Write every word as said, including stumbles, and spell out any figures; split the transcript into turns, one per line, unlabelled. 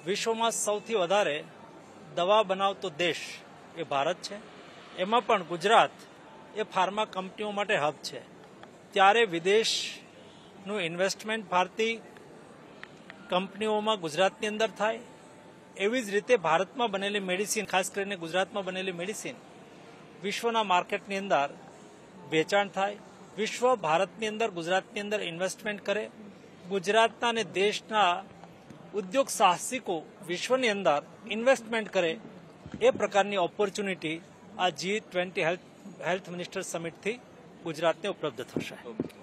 વિશ્વમાં સૌથી વધારે દવા બનાવતો દેશ એ ભારત છે. એમાં પણ ગુજરાત એ ફાર્મા કંપનીઓ માટે હબ છે. ત્યારે વિદેશનું ઇન્વેસ્ટમેન્ટ ભારતીય કંપનીઓમાં ગુજરાતની અંદર થાય, એવી જ રીતે ભારતમાં બનેલી મેડિસિન, ખાસ કરીને ગુજરાતમાં બનેલી મેડિસિન વિશ્વના માર્કેટની અંદર વેચાણ થાય. વિશ્વ ભારતની અંદર, ગુજરાતની અંદર ઇન્વેસ્ટમેન્ટ કરે. ગુજરાતના અને દેશના ઉદ્યોગ સાહસિકો વિશ્વની અંદર ઇન્વેસ્ટમેન્ટ કરે. એ પ્રકારની ઓપોર્ચ્યુનિટી આ G twenty health health minister સમિટથી ગુજરાતને ઉપલબ્ધ થશે.